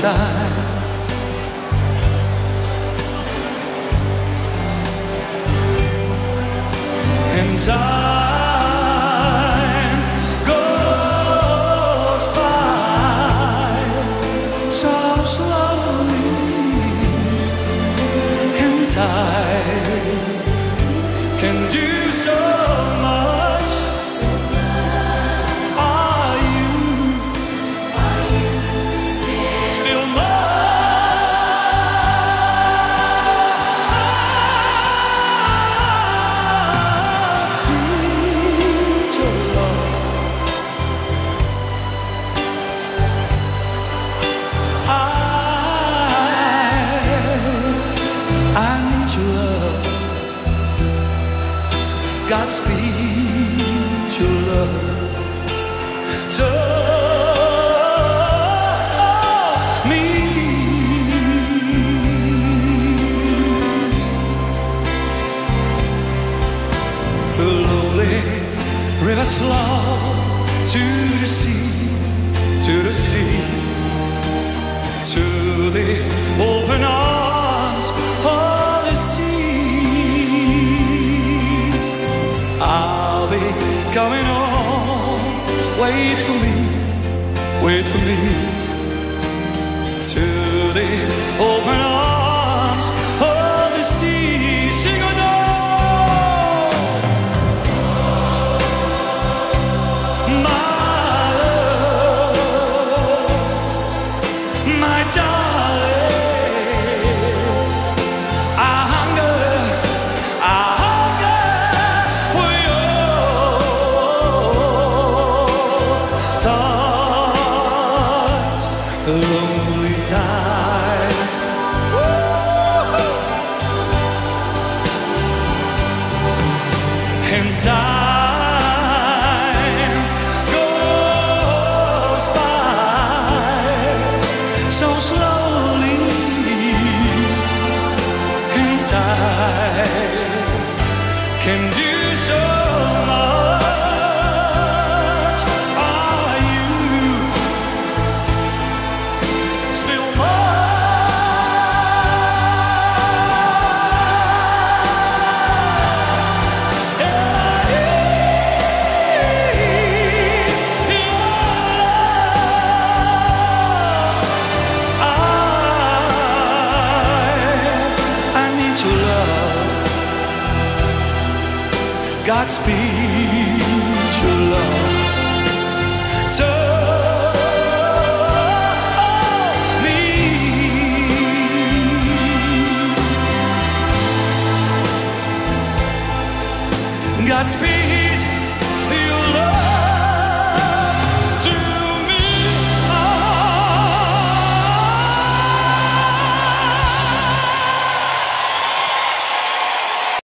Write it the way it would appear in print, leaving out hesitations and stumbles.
time. And time goes by so slowly, and time can do so much. Are you still mine? Godspeed your love to me. The lonely rivers flow to the sea, to the sea, to the open arms of the sea. I'll be coming home. Wait for me, wait for me. To the open arms of the sea. Sing along, my love, my darling. I hunger for your touch, the lonely time. And time goes by so slowly, and time can do so much. Are you still Godspeed your love to me. Godspeed.